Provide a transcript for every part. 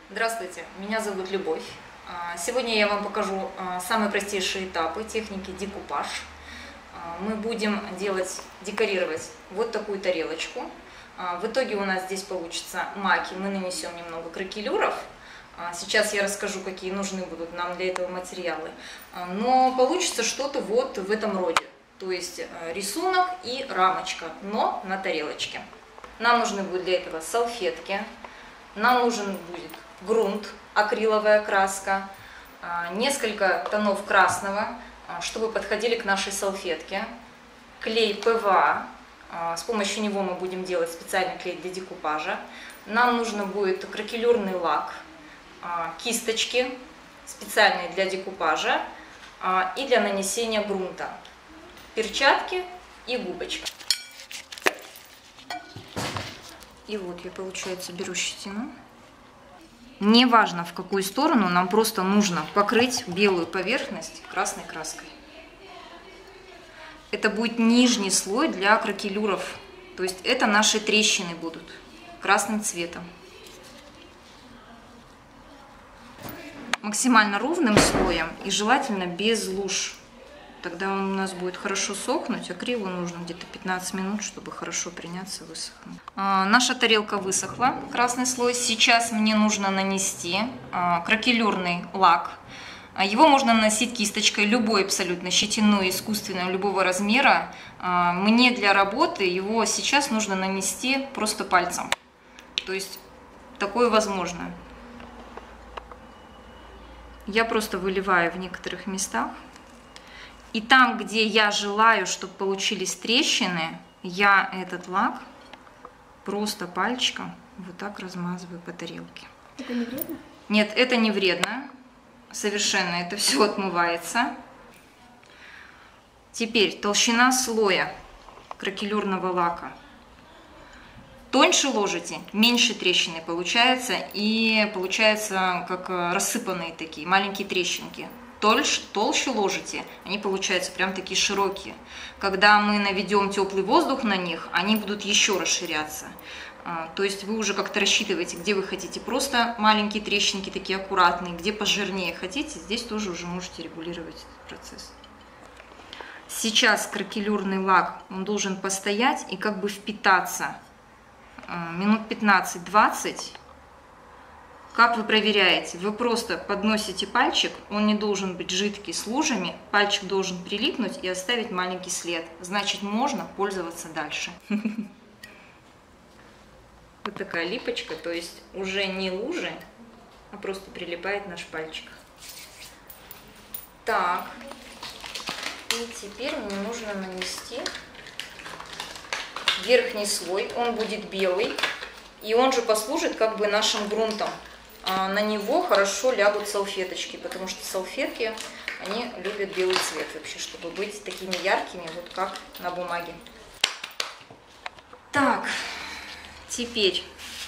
Здравствуйте, меня зовут Любовь. Сегодня я вам покажу самые простейшие этапы техники декупаж. Мы будем декорировать вот такую тарелочку. В итоге у нас здесь получится маки, мы нанесем немного кракелюров. Сейчас я расскажу, какие нужны будут нам для этого материалы. Но получится что-то вот в этом роде. То есть рисунок и рамочка, но на тарелочке. Нам нужны будут для этого салфетки. Нам нужен будет грунт, акриловая краска, несколько тонов красного, чтобы подходили к нашей салфетке, клей ПВА, с помощью него мы будем делать специальный клей для декупажа. Нам нужно будет кракелюрный лак, кисточки специальные для декупажа и для нанесения грунта, перчатки и губочка. И вот я, получается, беру щетину. Неважно, в какую сторону, нам просто нужно покрыть белую поверхность красной краской. Это будет нижний слой для кракелюров, то есть это наши трещины будут красным цветом. Максимально ровным слоем и желательно без луж. Тогда он у нас будет хорошо сохнуть. Акрилу нужно где-то 15 минут, чтобы хорошо приняться, высохнуть. Наша тарелка высохла, красный слой. Сейчас мне нужно нанести кракелюрный лак. Его можно наносить кисточкой, любой абсолютно, щетиной, искусственной, любого размера. Мне для работы его сейчас нужно нанести просто пальцем. То есть такое возможно. Я просто выливаю в некоторых местах. И там, где я желаю, чтобы получились трещины, я этот лак просто пальчиком вот так размазываю по тарелке. Это не вредно? Нет, это не вредно. Совершенно это все отмывается. Теперь толщина слоя кракелюрного лака. Тоньше ложите, меньше трещины получается. И получается как рассыпанные такие маленькие трещинки. Толще ложите, они получаются прям такие широкие. Когда мы наведем теплый воздух на них, они будут еще расширяться. То есть вы уже как-то рассчитываете, где вы хотите просто маленькие трещинки такие аккуратные, где пожирнее хотите, здесь тоже уже можете регулировать этот процесс. Сейчас кракелюрный лак, он должен постоять и как бы впитаться минут 15-20. Как вы проверяете? Вы просто подносите пальчик, он не должен быть жидкий с лужами, пальчик должен прилипнуть и оставить маленький след. Значит, можно пользоваться дальше. Вот такая липочка, то есть уже не лужи, а просто прилипает наш пальчик. Так, и теперь мне нужно нанести верхний слой, он будет белый, и он же послужит как бы нашим грунтом. На него хорошо лягут салфеточки, потому что салфетки, они любят белый цвет вообще, чтобы быть такими яркими, вот как на бумаге. Так, теперь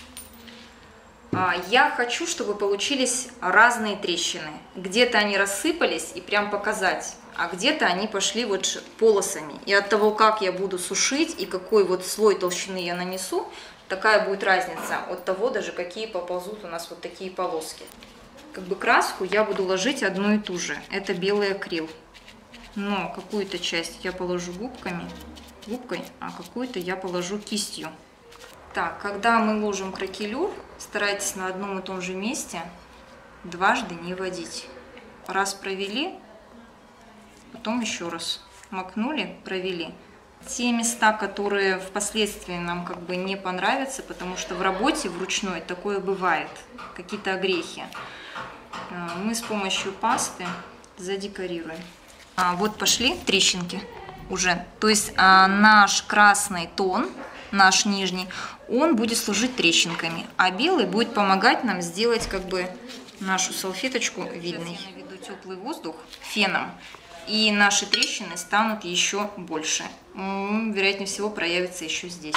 я хочу, чтобы получились разные трещины. Где-то они рассыпались и прям показать, а где-то они пошли вот полосами. И от того, как я буду сушить и какой вот слой толщины я нанесу, такая будет разница от того, даже какие поползут у нас вот такие полоски. Как бы краску я буду ложить одну и ту же. Это белый акрил. Но какую-то часть я положу губкой, а какую-то я положу кистью. Так, когда мы ложим кракелюр, старайтесь на одном и том же месте дважды не водить. Раз провели, потом еще раз макнули, провели. Те места, которые впоследствии нам как бы не понравятся, потому что в работе вручную такое бывает, какие-то огрехи, мы с помощью пасты задекорируем. Вот пошли трещинки уже, то есть наш красный тон, наш нижний, он будет служить трещинками, а белый будет помогать нам сделать как бы нашу салфеточку видной. Сейчас я наведу теплый воздух феном. И наши трещины станут еще больше. Вероятнее всего, проявится еще здесь.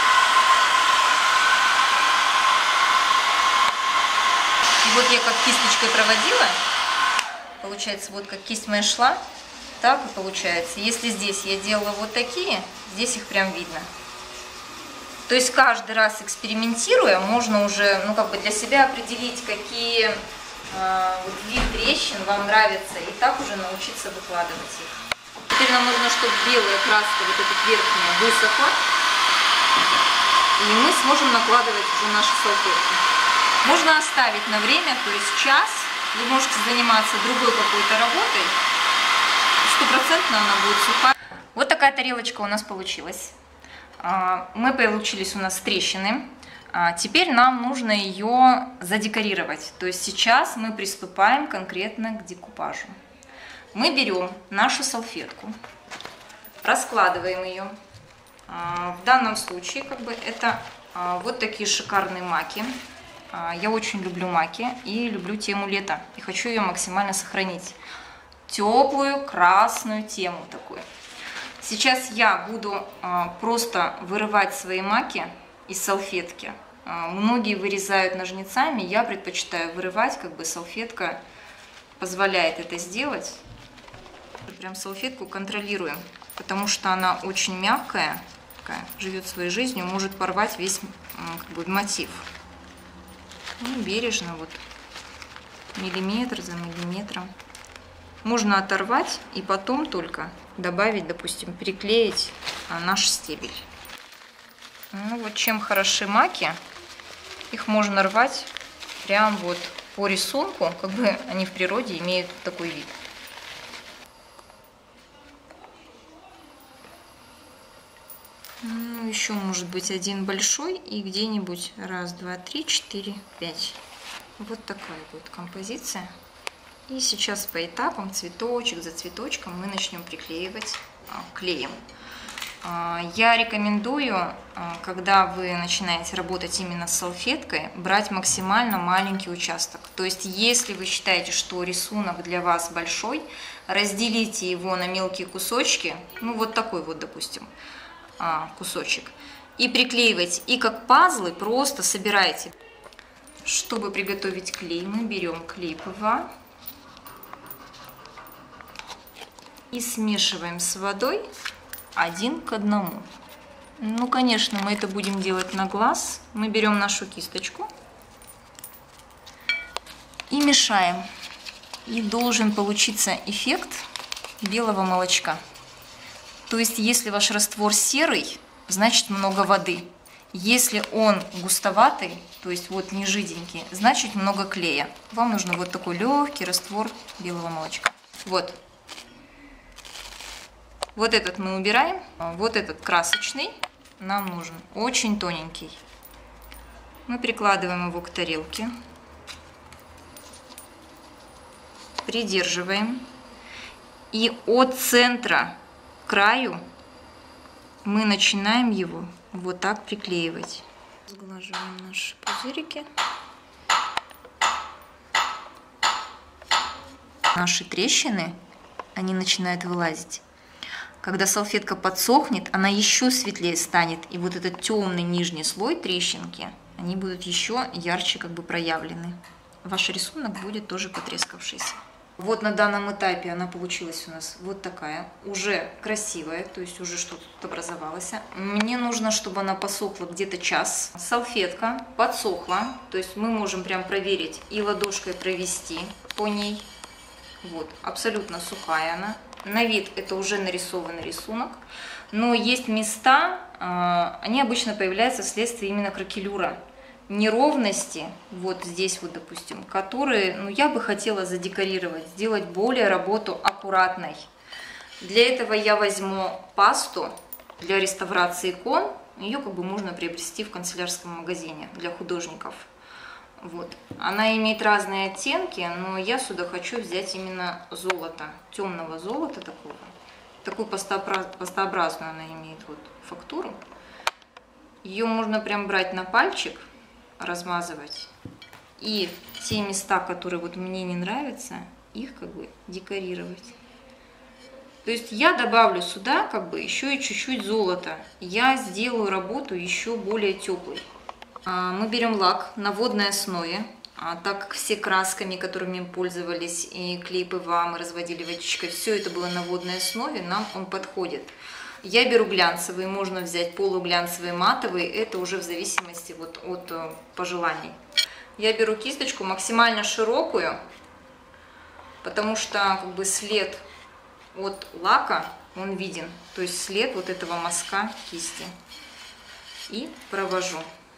И вот я как кисточкой проводила. Получается, вот как кисть моя шла, так и получается. Если здесь я делала вот такие, здесь их прям видно. То есть каждый раз экспериментируя, можно уже, ну, как бы для себя определить, какие вот вид трещин вам нравится, и так уже научиться выкладывать их. Теперь нам нужно, чтобы белая краска, вот эта верхняя, высохла, и мы сможем накладывать уже наши салфетки. Можно оставить на время, то есть час, вы можете заниматься другой какой-то работой, 100% она будет сухая. Вот такая тарелочка у нас получилась. Мы получились у нас трещины. Теперь нам нужно ее задекорировать. То есть сейчас мы приступаем конкретно к декупажу. Мы берем нашу салфетку, раскладываем ее. В данном случае как бы это вот такие шикарные маки. Я очень люблю маки и люблю тему лета. И хочу ее максимально сохранить. Теплую красную тему такую. Сейчас я буду просто вырывать свои маки из салфетки. Многие вырезают ножницами, я предпочитаю вырывать, как бы салфетка позволяет это сделать. Прям салфетку контролируем, потому что она очень мягкая, такая, живет своей жизнью, может порвать весь как бы мотив. И бережно, вот миллиметр за миллиметром. Можно оторвать и потом только добавить, допустим, переклеить наш стебель. Ну вот чем хороши маки, их можно рвать прям вот по рисунку, как бы они в природе имеют такой вид. Ну, еще может быть один большой и где-нибудь 1, 2, 3, 4, 5. Вот такая будет композиция. И сейчас по этапам, цветочек за цветочком, мы начнем приклеивать клеем. Я рекомендую, когда вы начинаете работать именно с салфеткой, брать максимально маленький участок. То есть, если вы считаете, что рисунок для вас большой, разделите его на мелкие кусочки, ну вот такой вот, допустим, кусочек, и приклеивайте. И как пазлы просто собирайте. Чтобы приготовить клей, мы берем клей ПВА и смешиваем с водой 1 к 1. Ну, конечно, мы это будем делать на глаз. Мы берем нашу кисточку и мешаем. И должен получиться эффект белого молочка. То есть, если ваш раствор серый, значит много воды. Если он густоватый, то есть вот не жиденький, значит много клея. Вам нужно вот такой легкий раствор белого молочка. Вот. Вот этот мы убираем, вот этот красочный нам нужен, очень тоненький. Мы прикладываем его к тарелке, придерживаем и от центра к краю мы начинаем его вот так приклеивать. Сглаживаем наши пузырики. Наши трещины, они начинают вылазить. Когда салфетка подсохнет, она еще светлее станет, и вот этот темный нижний слой трещинки, они будут еще ярче как бы проявлены. Ваш рисунок будет тоже потрескавшийся. Вот на данном этапе она получилась у нас вот такая, уже красивая, то есть уже что-то тут образовалось. Мне нужно, чтобы она посохла где-то час. Салфетка подсохла, то есть мы можем прям проверить и ладошкой провести по ней. Вот, абсолютно сухая она. На вид это уже нарисованный рисунок, но есть места, они обычно появляются вследствие именно кракелюра, неровности, вот здесь вот, допустим, которые, ну, я бы хотела задекорировать, сделать более работу аккуратной. Для этого я возьму пасту для реставрации икон, ее как бы можно приобрести в канцелярском магазине для художников. Вот. Она имеет разные оттенки, но я сюда хочу взять именно золото, темного золота такого. Такую пастообразную она имеет вот фактуру. Ее можно прям брать на пальчик, размазывать. И те места, которые вот мне не нравятся, их как бы декорировать. То есть я добавлю сюда как бы еще и чуть-чуть золота. Я сделаю работу еще более теплой. Мы берем лак на водной основе, так как все красками, которыми мы пользовались, и клей ПВА мы разводили водичкой, все это было на водной основе, нам он подходит. Я беру глянцевые, можно взять полуглянцевые, матовые, это уже в зависимости вот от пожеланий. Я беру кисточку максимально широкую, потому что как бы след от лака, он виден, то есть след вот этого мазка кисти. И провожу.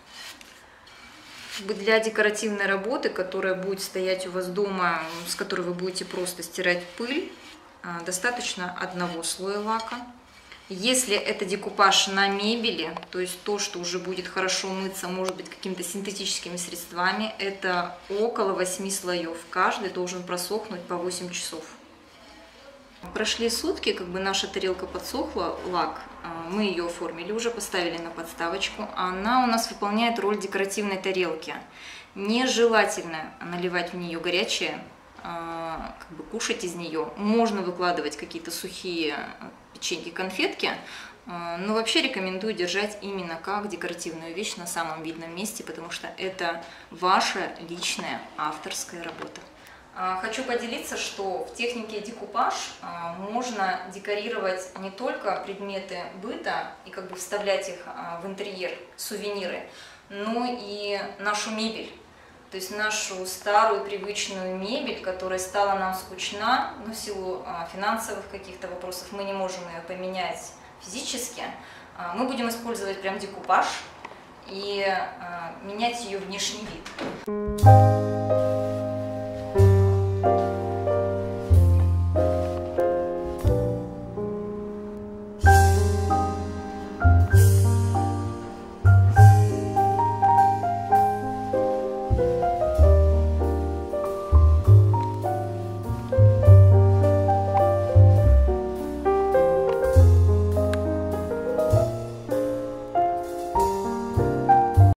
Для декоративной работы, которая будет стоять у вас дома, с которой вы будете просто стирать пыль, достаточно одного слоя лака. Если это декупаж на мебели, то есть то, что уже будет хорошо мыться, может быть, какими-то синтетическими средствами, это около 8 слоев. Каждый должен просохнуть по 8 часов. Прошли сутки, как бы наша тарелка подсохла, лак, мы ее оформили, уже поставили на подставочку. Она у нас выполняет роль декоративной тарелки. Нежелательно наливать в нее горячее, как бы кушать из нее. Можно выкладывать какие-то сухие печеньки, конфетки, но вообще рекомендую держать именно как декоративную вещь на самом видном месте, потому что это ваша личная авторская работа. Хочу поделиться, что в технике декупаж можно декорировать не только предметы быта и как бы вставлять их в интерьер, сувениры, но и нашу мебель. То есть нашу старую привычную мебель, которая стала нам скучна, но в силу финансовых каких-то вопросов мы не можем ее поменять физически, мы будем использовать прям декупаж и менять ее внешний вид.